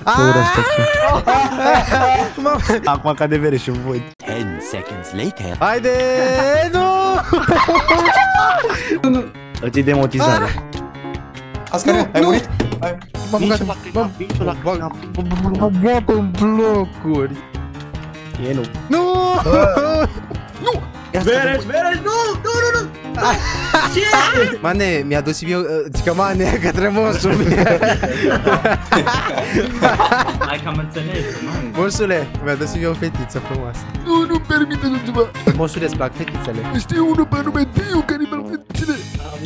Acum ca de vere și voi. 10 seconds later. Haide, nu! Îți demonetizarea. Ascarian, ai murit? M-am băgat în blocuri. E nu. Nu! Nu! Vereș, nu! Ce? Mane, mi-a dus și eu, zică mane, către moșul. Hai că am înțeles, man. Moșule, mi-a dus și eu o fetiță frumoasă. Nu permite așa ceva. Moșule, îți plac fetițele? Știu unul pe nume Tiu care mi-a fetițele.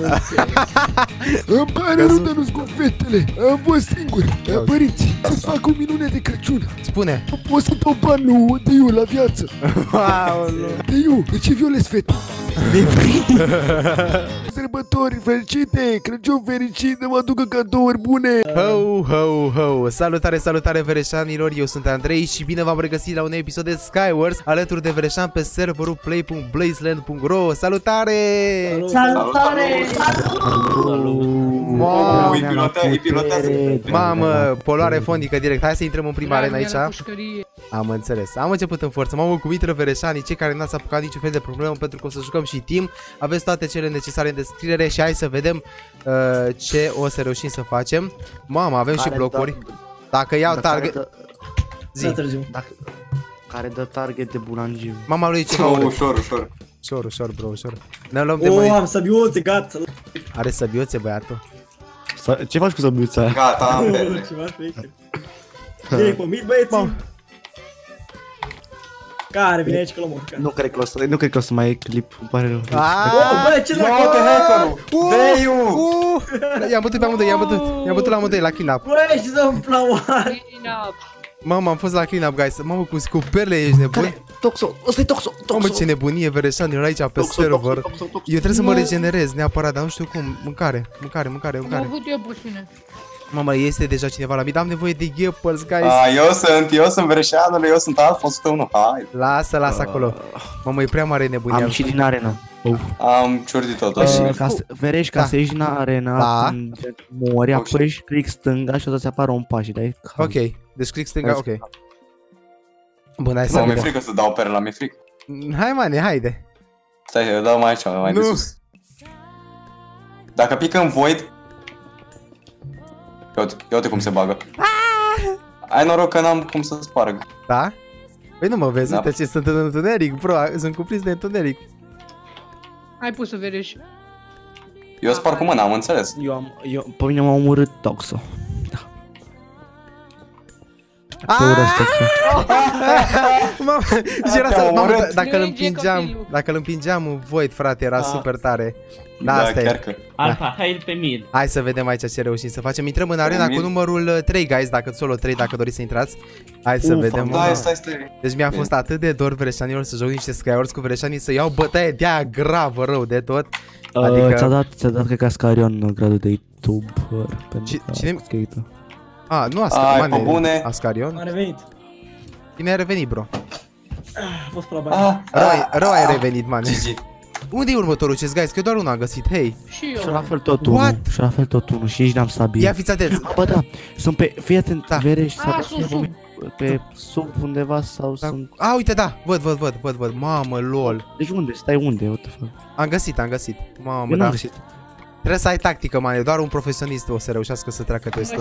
Îmi pare rău, dar nu-ți cu fetele. Am fost singur. Părinți, să-ți fac o minune de Crăciun. Spune. O să dau banul Tiu la viață. Aoleu. Tiu, de ce violezi fete? Sărbători fericite, Crăciun fericit, mă aducă cadouri bune. Ho, ho, ho. Salutare, salutare Vereșanilor, eu sunt Andrei și bine v-am regăsit la un episod de Skywars alături de Vereșan pe serverul play.blazeland.ro. Salutare! Salutare! Mamă, poluare fondică direct. Hai să intrăm în prima arenă aici. Am înțeles. Am început în forță. Mamă, cu intră Vereșanii, cei care n-ați apucat niciun fel de problemă pentru că o să jucăm și team. Aveți toate cele necesare în descriere și hai să vedem ce o să reușim să facem. Mamă, avem și blocuri. Dacă iau target... Zi. Care dă target de bulangiu. Mama lui ceva ușor. Ușor, bro, ușor. Ne luăm de mai... am săbioțe, gata. Are săbioțe, băiatul. Ce faci cu săbiuța aia? Gata, am verde. Direct pe mid, băieții. Care vine aici că l-am urcat. Nu cred că o să mai e clip, îmi pare rău. Bă, ce l-a Ia-te hackerul! Deiu! I-am bătut pe amândoi, i-am bătut la amândoi la clean-up. Băi, ce dăm plauare. Mamă, am fost la clean-up, guys. Mamă, cu perle ești nebun. Toxo, ăsta e Toxo. Mamă, ce nebunie, Vereșanilor, aici pe server. Eu trebuie să mă regenerez neapărat, dar nu știu cum. Mâncare. Am avut eu puține. Mamă, este deja cineva la mine, am nevoie de Gapples, guys. Eu sunt Vereșanul, eu sunt Alfa 101, hai. Lasă acolo. Mamă, e prea mare nebunia. Am și din arena. Am ciurdit totul. Verești, ca să ieși din arena, când mori, apăși click stânga și o să-ți apară un pași, dar e cam. Ok, deci click stânga, ok. Bun, hai să vedem. Mi-e vedem. frică să dau pere la mi-e frică. Hai, mane, haide. Stai, eu dau mai aici, mai de sus. Dacă pică în void... Ia uite cum se bagă. Ai noroc că n-am cum să sparg. Da? Păi nu mă vezi, uite ce sunt în întuneric, bro, sunt cuprins de întuneric. Ai pus să vedeți. Eu sparg cu mâna, am înțeles. Pe mine m-a omorât Toxo. Mamă, dacă îl împingeam în void, frate, era super tare. Da, asta e. Alfa, hai pe mid. Hai să vedem aici ce reușim să facem. Intrăm în arena cu numărul 3, guys, dacă solo 3, dacă doriți să intrați. Hai să vedem. Da, stai. Deci mi-a fost atât de dor, Vereșanilor, să joc niște Skywars cu Vereșanii, să iau bătaie de-aia gravă rău de tot. Adică... Ți-a dat cred că Ascarion gradul de YouTuber. Cine? Nu Ascarion. A revenit. Bine ai revenit, bro. A fost probabil. Rău ai revenit, man. Unde e următorul chest, guys? Că eu doar unul am găsit, hei. Și eu. Și la fel tot unul. Și la fel tot unul. Și nici n-am stabil. Ia fiți atenți. Bă, da. Sunt pe... Fii atent, Verești. Sunt pe sub undeva sau sunt... Uite, da. Văd. Mamă, lol. Deci unde? Stai unde? What the fuck? Am găsit. Mamă, eu da. Găsit. Trebuie să ai tactică, man. Doar un profesionist o să reușească să treacă testul.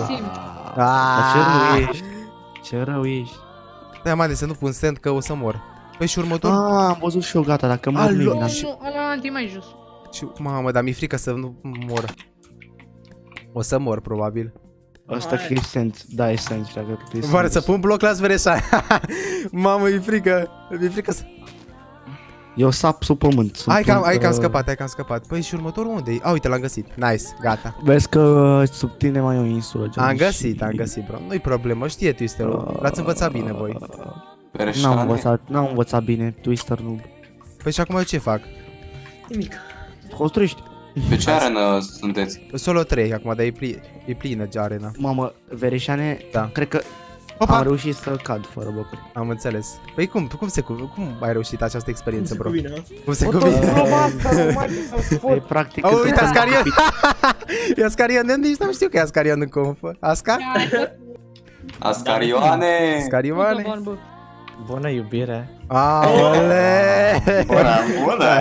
Ce rău ești. Da, man, să nu pun stand că o să mor. Păi și următor? Am văzut și eu, gata, dacă mor nu ăla anti mai jos. Mamă, dar mi-e frică să nu mor. O să mor, probabil. Asta că e sens, da, e sens, dacă tu e sens. Oare să pun bloc la Vereșani? Mamă, mi-e frică să... Eu sap sub pământ. Hai că am scăpat, Păi și următorul unde e? Uite, l-am găsit. Nice, gata. Vezi că sub tine mai e o insulă. Am găsit, bro. Nu-i problemă, știe Twister-ul. L-ați învățat bine voi. N-am învățat bine, Twister nu. Păi și acum eu ce fac? Nimic. Construiești. Pe ce arenă sunteți? Solo 3 acum, dar e plină arena. Mamă, Vereșane, cred că am reușit să cad fără blocuri. Am înțeles. Păi cum ai reușit această experiență, bro? Cum se cuvine? E practic. Uite, Ascarion! E Ascarion, nici n-am știut că e Ascarion în conf. Asca? Ascarioane! Scarioane? Bună iubire. Aole! Bună!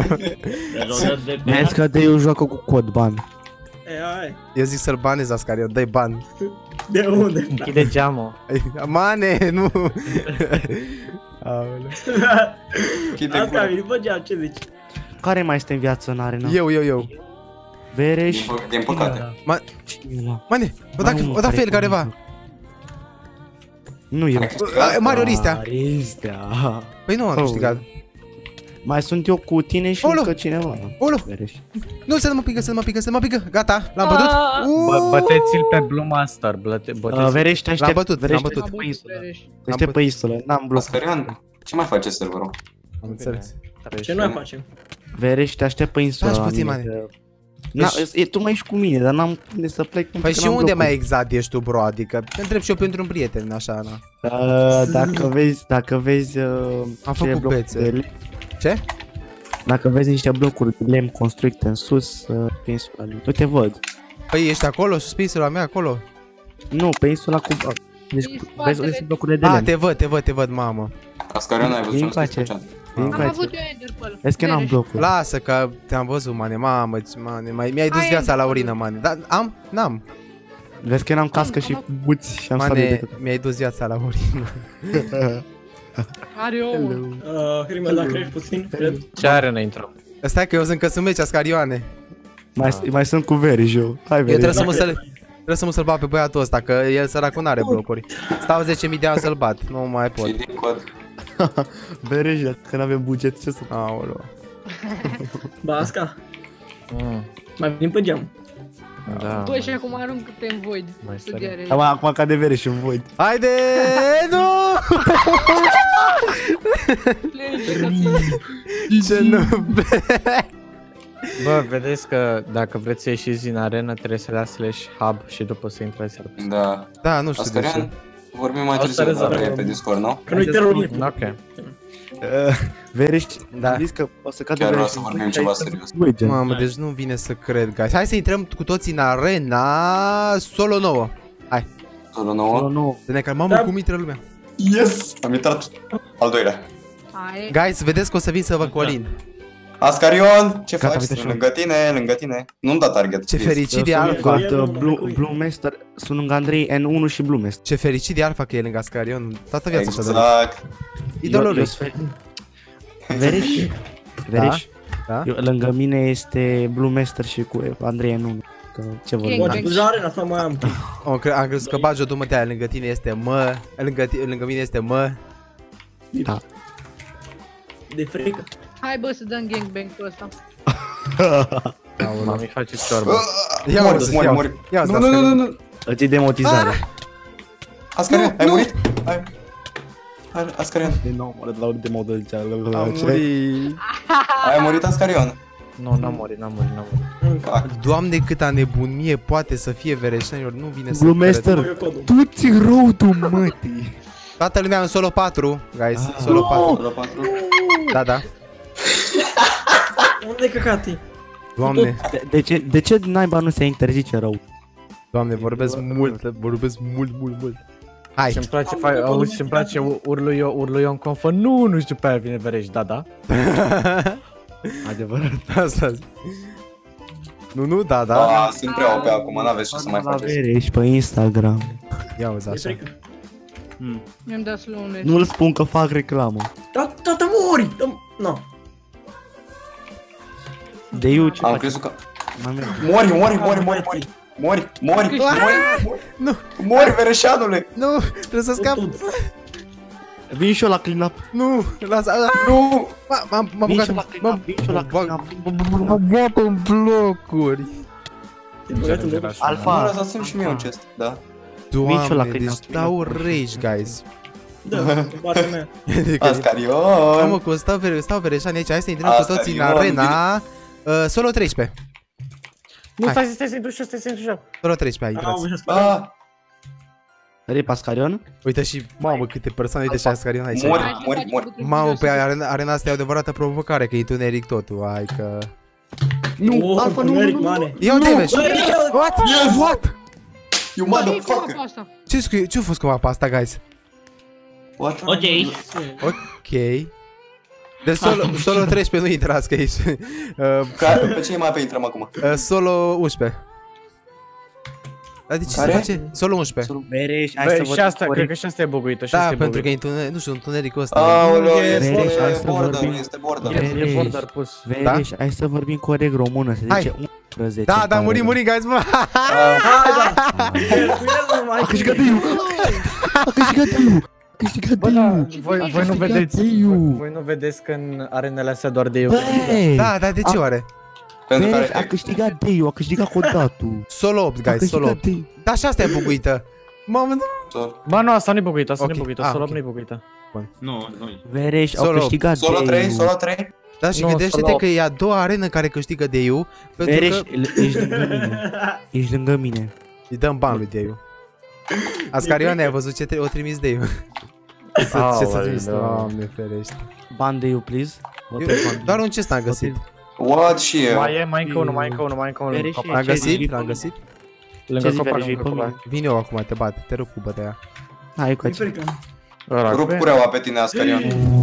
Hai că eu joacă cu cod, bani. Eu zic să-l banezi, Ascarion, dai bani. De unde? Închide geamul. Mane, nu! Aole. Asta a venit pe geam, ce zici? Care mai este în viață în arena? Eu. Vereș? Din păcate. Mane, o da fel careva. Nu eu. Mario Ristea. Ristea. Păi nu am câștigat. Mai sunt eu cu tine și încă cineva. Olo! Nu, să nu mă pică. Gata, l-am bătut. Băteți-l pe Blue Master. Vereș, te aștept. L-am bătut. Este pe insulă, n-am blocat. Ascarion, ce mai face serverul? Am înțeles. Ce noi facem? Vereș, te aștept pe insulă. Stai puțin, Mane. Tu mai ești cu mine, dar n-am unde să plec. Păi și unde mai exact ești tu, bro? Adică te întreb și eu pentru un prieten, așa, na. Dacă vezi am făcut bețe. Ce? Dacă vezi niște blocuri de lemn construite în sus, pe insula lui. Uite, văd. Păi ești acolo, sus pe insula mea, acolo? Nu, pe insula cu... Deci vezi blocurile de lemn. Te văd, mamă. Ascarion, ai văzut ce am Am avut eu Enderpearl. Vezi că n-am blocuri. Lasă că te-am văzut, Mane, mamă, mi-ai dus viața la urină, Mane. Dar n-am. Vezi că n-am cască și buți și am salut de tot. Mi-ai dus viața la urină. Are ouă. Rimel, dacă ești puțin, cred. Ce are intrăm? Stai că eu sunt căsumeți, Ascarioane. Mai sunt cu Veriș eu. Hai, Veriș. Eu trebuie să mă să-l bat pe băiatul ăsta, că el săracul n-are blocuri. Stau 10.000 de ani să-l bat, nu mai pot. Veriș, că n-avem buget, ce să... Aoleu. Basca. Mai venim pe geam. Da. Băi, și acum aruncă-te în void. Studiare. Acum cade Veriș în void. Haide, nu! Ce nu... Bă, vedeți că dacă vreți să ieșiți din arenă, trebuie să dați /hub și după să intrați iar. Da. Da, nu știu de ce. Ascarion, vorbim mai târziu pe Discord, nu? Că nu-i terorism. Ok. Veriș, am zis că o să cadă Chiar vreau Veriș. să vorbim ceva serios. Mamă, deci nu vine să cred, guys. Hai să intrăm cu toții în arena solo 9. Hai. Solo 9? Să ne calmăm cu mitră lumea. Yes! Am intrat al doilea. Guys, vedeți că o să vin să vă colin. Ascarion, ce faci? Lângă tine. Nu-mi da target. Ce fericit de Alfa. Blue Master, sunt lângă Andrei N1 și Blue Master. Ce fericit de Alfa că e lângă Ascarion. Toată viața așa de Exact. idolul lui. Veriș? Lângă mine este Blue Master și cu Andrei N1. Ce vorbim? Deja arena sau mai am? Am crezut că bagi o dumă-tea, lângă tine este mă, lângă mine este mă. Da. De frică. Hai bă să dăm gangbang pe ăsta. Mami face ciorbă. Mori. Nu. Îți demotizare. Ascarion, ai murit? Ascarion. Din nou, mă dau demotizare. Ai murit, Ascarion? Nu, n-am murit. Doamne, câta nebunie poate să fie Vereșanilor, nu vine să Blue Master, tu ți rău tu, mătii. Toată lumea în solo 4, guys, solo 4. Da. Unde-i căcati? Doamne. De ce naiba nu se interzice rău? Doamne, vorbesc mult. Hai. Ce-mi place, auzi, ce-mi place, urlu eu în confă, nu știu pe aia vine Vereș, da. Adevărat. Asta zic. Nu, da. Sunt prea OP acum, n-aveți ce să mai faceți. Vereș pe Instagram. Ia uzi așa. Mi-am dat slow-ul. Nu-l spun că fac reclamă. Da, mori! No. De eu ce am crezut că... Mori! Nu! Mori, Vereșanule! Nu! Trebuie să scap! Vin și eu la clean-up! Nu! Lasă! Nu! M-am băgat m-am băgat în blocuri! Alfa! Nu, lăsați-mi și mie un chest, da. Doamne, deci dau rage, guys. Da, partea mea. Ascarion! Mamă, că stau Vereșani aici, hai să intrăm cu toții în arena solo 13. Nu, stai să intrăm. Solo 13, hai, intrați. Rip Ascarion? Uite și, mamă, câte persoane, uite și Ascarion aici. Mori. Mamă, pe arena asta e o adevărată provocare, că e tuneric totul, hai că... Nu, Alfa, nu. Ia-o damage! What? You motherfucker! Ce-a fost cu apa asta, guys? What? Ok. Ok. Deci solo 13 nu intrați că aici. Pe ce mai pe intrăm acum? Solo 11. Adică ce se face? Solo 11. Vereș, hai să Băi, și asta, cred că și asta e buguită. Da, pentru că e nu știu, întunericul ăsta. Aoleu, este border. E border pus. Vereș, hai să vorbim corect română, se zice 11. Da, murim, guys, mă! A câștigat Deiu! A câștigat Deiu! A câștigat Deiu! Voi nu vedeți că în arenele astea doar de eu. Da, de ce oare? Vereș, a câștigat Deiu, a câștigat Codatul. Solo 8, guys, solo 8. Da, și asta e buguită. Mamă, Ba nu, asta nu-i buguită, asta nu-i buguită, solo 8 nu-i buguită. Nu. Vereș, au câștigat Deiu. Solo 3? Da, și gândește-te că e a doua arenă care câștigă Deiu. Vereș, ești lângă mine. Ești lângă mine. Îi dăm ban lui Deiu. Ascarioane, ai văzut ce o trimis Deiu? Ce s-a trimis? Doamne ferește. Ban Deiu, please. Doar un chest am găsit. What și eu? Mai încă unul. L-am găsit? Lângă copac. Vin eu acum, te bat, te rup cu bătaia. Hai cu aici. Rup cureaua pe tine, Ascarion.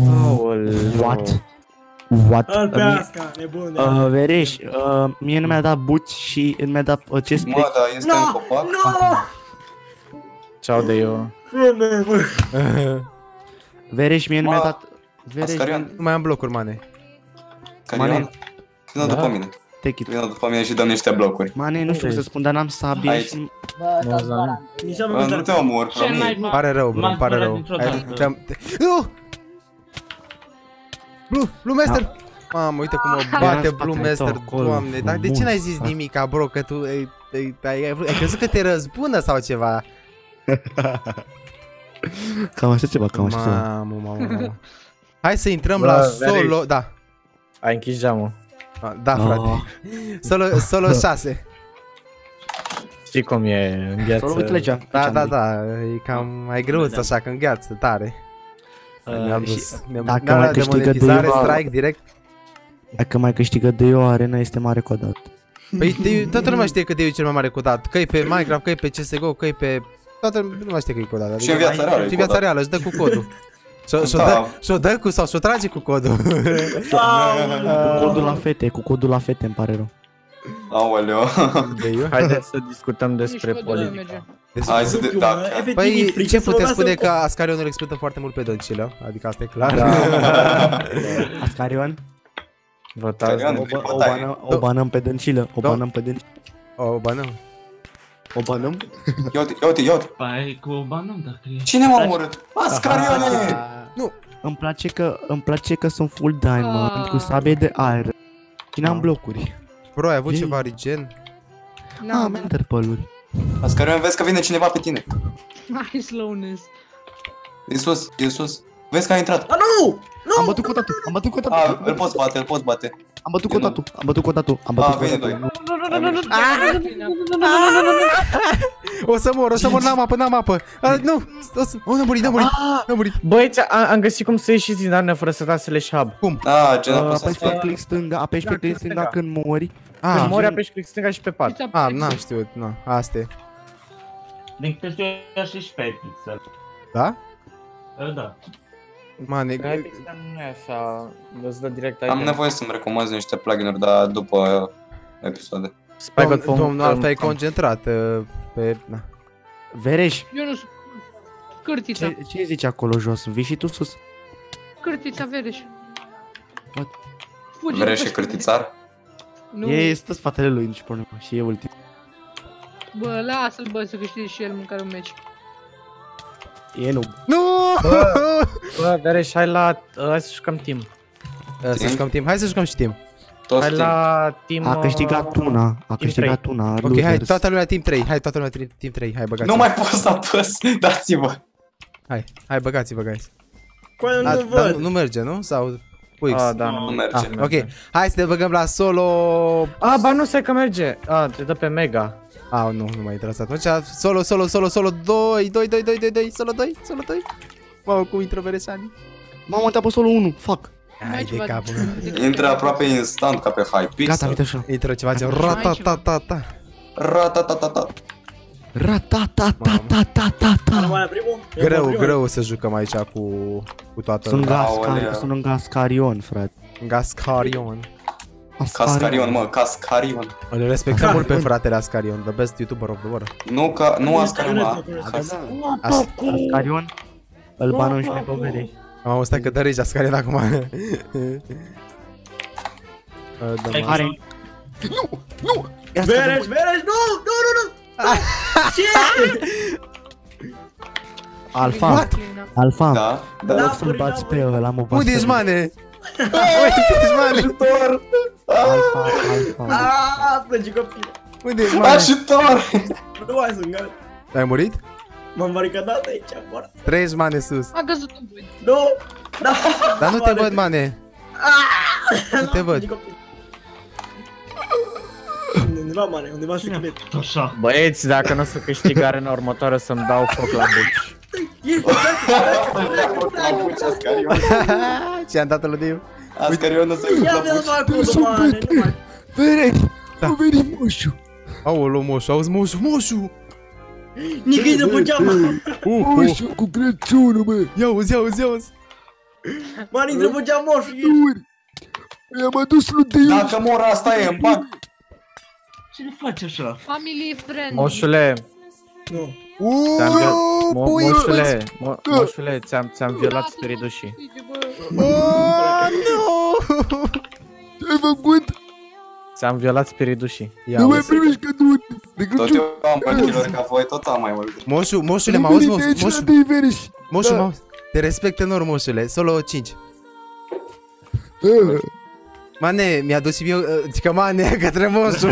What? Pe Asca, nebune. Vereș, mie nu mi-a dat buți și nu mi-a dat chest plate. Mă, da, este în copac? Ceau de eu. Vereș, mie nu mi-a dat... Ascarion. Nu mai am blocuri, mane. Ascarion. Vină după mine. Take it. Vină după mine și dăm niște blocuri. Mane, nu știu să spun, dar n-am sabie și... Nu te omor, promis. Pare rău, bro, pare rău. Nu! Blue Master! Mamă, uite cum o bate Blue Master, doamne. Dar de ce n-ai zis nimica, bro, că tu ai crezut că te răzbună sau ceva? Cam așa ceva, cam așa ceva. Mamă. Hai să intrăm la solo, da. Ai închis geamul. Da, frate. Solo 6. Știi cum e, îngheață. Solo uite legea. Da, e cam mai greuț așa, că îngheață, tare. Ne-am dus. Dacă mai câștigă demonetizare, strike direct. Dacă mai câștigă Deiu, arena este mare codat. Păi toată lumea știe că Deiu e cel mai mare codat. Că e pe Minecraft, că e pe CSGO, că e pe... Toată lumea știe că e codat. Și în viața reală. Și în viața reală, își dă cu codul. Și-o dă cu sau și-o trage cu codul. Cu codul la fete, îmi pare rău. Aoleu. Haideți să discutăm despre politică. Hai să Păi ce putem spune că Ascarion îl exploată foarte mult pe Dăncilă. Adică asta e clar. Ascarion? Votați. O banăm pe Dăncilă. O banăm pe Dăncilă. O banăm. O banăm? Ia uite. Păi cu o banăm dacă e. Cine m-a omorât? Ascarioane! Nu. Îmi place că sunt full diamond cu sabie de aer. Și n-am blocuri. Bro, ai avut ceva regen? Am enderpearl-uri. Ascarion, vezi că vine cineva pe tine. Hai slowness. E sus. Vezi că a intrat. Nu! Am bătut codatul. Îl poți bate. Am bătut codatul. Vine doi. O să mor, n-am apă. Nu! N-a murit. Băieți, am găsit cum să ieșiți din arena fără să dați hub. Cum? Apeși pe click stânga, când mori. Când mori apeși click stânga și pe pat. N-am știut, asta e. Din câte știu eu și pe pixel. Da? Da. Mane, nu e așa, îți dă direct Am nevoie să-mi recomanzi niște plugin-uri, dar după episoade. Domnul Alfa e concentrat pe... Vereș. Eu nu știu. Cârtița. Ce zici acolo jos? Vii și tu sus? Cârtița, Vereș. Vereș e cârtițar? E stă spatele lui, nici problemă. Și e ultim. Bă, lasă-l, bă, să câștige și el măcar un meci. E nu. Bă, Vereș, hai să jucăm team. Să jucăm team? Hai să jucăm și team. Hai la team... A câștigat una. Ok, hai, toată lumea team 3. Hai, toată lumea team 3. Hai, băgați-vă. Nu mai pot să apăs. Dați-vă. Hai, băgați-vă, guys. Nu văd. Nu merge, nu? Sau... X. Da, nu merge. Ok, hai să ne băgăm la solo... Ba nu, stai că merge. Te dă pe mega. Nu mai intrați atunci. Solo 2, solo 2. Mamă, cum intră Vereșani. Mamă, te-a pus solo 1, fuck. Hai de capul meu. Intră aproape instant ca pe Hypixel. Gata, uite așa. Intră ceva ce... Ratatata. Ra-ta-ta-ta-ta-ta-ta. Greu să jucăm aici cu toată Sunt în Gascarion, frate. Gascarion. Cascarion, mă, Cascarion. Îl respectăm mult pe fratele Ascarion, the best YouTuber of the world. Nu Ascarion, Ascarion? Îl banăm și ne povede. Am stai că dă rage Ascarion acum. Are. Nu! Vereș, nu! Ce? Alfa. Da. O să-l bați pe ăla, mă bați. Unde ești, mane? Unde-ești, mane? Alfa. Aaaa, plânge copil. Unde ești, mane? Ajutor! Nu mai sunt gata. Ai murit? M-am baricadat aici, moartă. Treci, mane, sus. A căzut în voi. Nu! Da! Dar nu te văd, mane. Nu te văd. Undeva, mane, undeva secret. Așa. Băieți, dacă nu o să câștig arena următoare, să-mi dau foc la buci. Ce-am dat lui Diu? Ascarion nu se Ia la de-l buci. acolo, mane, nu mai... Vereș, nu veni moșu. Aoleu, moșu, auzi, moșu. Nici de pe geama. Moșu cu Crăciunul, mă. Ia auzi. Mane, intră pe geam moșul. I-am adus lui Diu. Dacă mor, asta e, îmi bag. Ce le faci așa? Family friend. Moșule, Nu. moșule, ți-am violat spiridușii. Nu! Ce-ai făcut? Ți-am violat spiridușii. Nu mai primești cadouri de Tot Crăciun. eu am bănchilor ca voi, tot am mai mult. Moșule, mă auzi, moșu, Da. te respect enorm, moșule, solo 5. Mane, mi-a dus și mie, că mane, către moșu.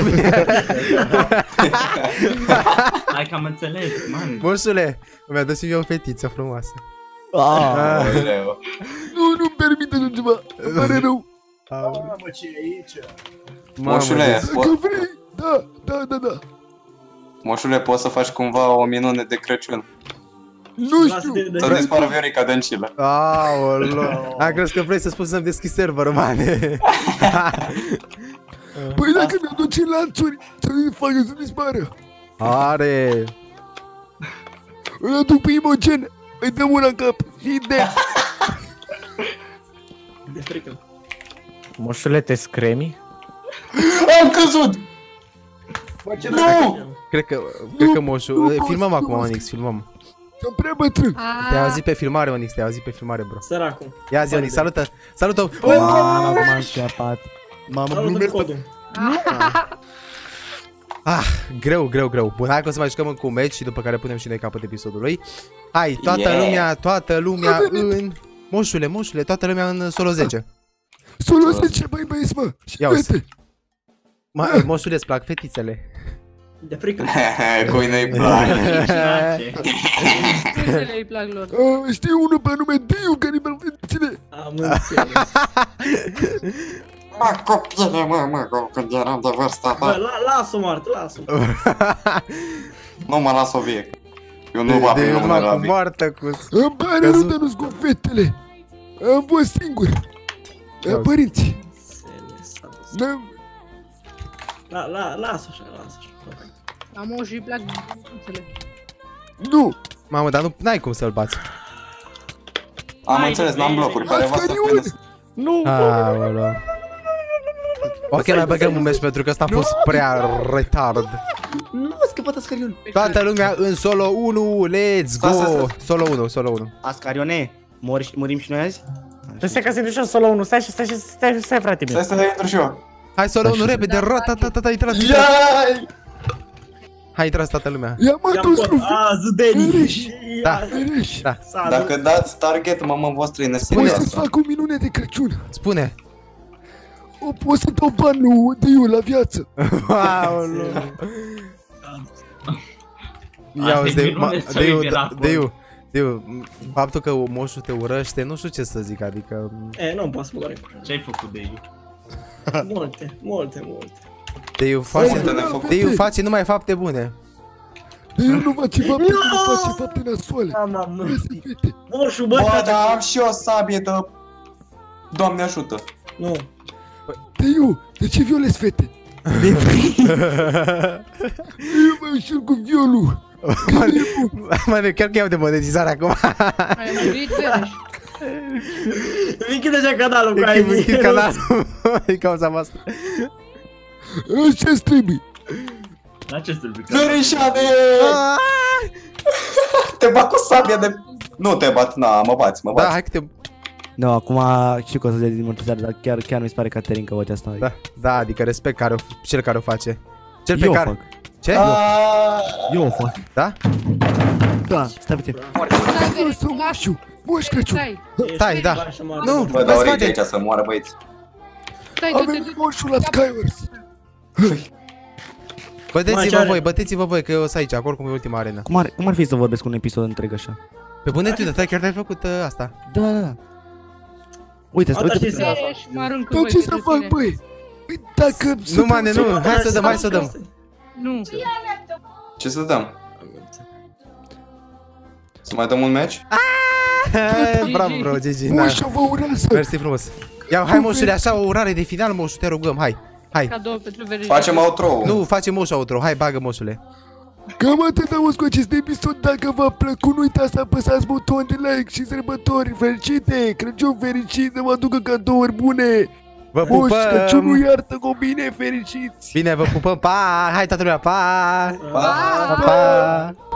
Hai că am înțeles, man. Moșule, mi-a dus și mie o fetiță frumoasă. Aoleu. Nu-mi permite așa ceva. Îmi pare rău. Mamă, ce e aici? Moșule, Dacă vrei, da. moșule, poți să faci cumva o minune de Crăciun. Nu știu. Să dispară Viorica Dăncilă. Aoleu. Am crezut că vrei să spui să-mi deschizi serverul, mane. Păi dacă mi-aduce lanțuri, să-i facă să dispară. Are. Îl aduc pe Imogen, îi dăm una în cap și de... De frică. Moșule, te scremi? Am căzut! Nu! Cred că moșu. Filmăm acum, Onyx, filmăm. Sunt prea bătrân. Te-ai auzit pe filmare, Onyx, te-ai auzit pe filmare, bro. Săracul. Ia zi, Onyx, salută. Salută. Mamă, m-am scapat. Salută codul. Greu. Bun, hai că o să mai jucăm încă un match și după care punem și noi capăt episodului. Hai, toată lumea în... Moșule, toată lumea în solo 10. Solo 10, băieți, mă. Și Ia uzi. fete. Moșule, îți plac fetițele? De frică. Cui nu-i place. Fetele îi plac lor. Știu unul pe nume Diu, care mi-a fetițele. Am înțeles. Mă, copile, mă, când eram de vârsta ta. Bă, lasă-o, Martă, lasă-o. Nu mă las o vie. Eu nu va fi numele la vie. Moartă cu... Îmi pare rău de nu-s cu fetele. Am fost singur. Părinții. Lasă așa. La moșii îi plac fetele. Nu. Mamă, dar n-ai cum să-l bați. Am înțeles, n-am blocuri, careva să prinde. Nu! Aoleu. Ok, mai băgăm un match pentru că ăsta a fost prea retard. Nu a scăpat Ascarion. Toată lumea în solo 1, let's go! Solo 1. Ascarione, murim și noi azi? Stai că se duce în solo 1, stai, frate meu. Stai să intru și eu. Hai solo 1, repede, ratatata, intrați! Iai! Hai, intrați toată lumea. I-am adus lui Zudeni. Da. Dacă dați target, mama voastră e Poți neserioasă. să-ți fac o minune de Crăciun. Spune. O să dau banul Diu la viață. Aoleu. Ia uzi, Deiu, faptul că moșul te urăște, nu știu ce să zic, adică... Nu-mi poate să mă doare. Ce-ai făcut de ei? Multe. Deiu face numai fapte bune. Diu nu face fapte, nu face fapte nasoale. Moșu, bă, Bă, dar am și o sabie de... Doamne ajută. Nu. Diu, de ce violezi fete? Diu, mă ușor cu violul. Mă, chiar că iau de monetizare acum. Ai murit, Vereș. Închide așa canalul cu aia. Închid canalul. E cauza voastră. Ce-ți trebuie? La ce stâlpi? Verișane! Te bat cu sabia de... Nu te bat, na, mă bați. Da, hai că te... Nu, acum știu că o să le demonetizare, dar chiar mi se pare Caterin că face asta. Da, adică respect cel care o face. Cel pe Eu care... fac. Ce? Eu o fac. Da? Da, stai puțin. Moș Crăciun! Stai, da. Nu, Bă, dau rage aici să moară băieți. Avem moșul la Skywars! Băteți-vă voi, că eu sunt aici, acolo cum e ultima arenă. Cum ar fi să vorbesc un episod întreg așa? Pe bune, tu, dar chiar te-ai făcut asta. Da. Uite, Vereș, mă aruncă voi. Dar ce să fac, băi? Dacă... Nu, mane, nu, hai să dăm. Nu. Ce să dăm? Să mai dăm un match? Bravo, bro, GG. Moșa vă urează! Mersi frumos. Ia, hai moșule, așa o urare de final, moșu, te rugăm, hai. Cadou pentru Vereș. Facem outro. Nu, facem moșu outro, hai, bagă moșule. Cam atât am cu acest episod. Dacă v-a plăcut, nu uitați să apăsați butonul de like și sărbători fericite! Crăciun fericit, să vă aducă cadouri bune! Vă Moș Crăciunul pupăm! iartă cu bine, fericiți! Bine, vă pupăm, pa! Hai toată lumea, pa! Pa! Pa!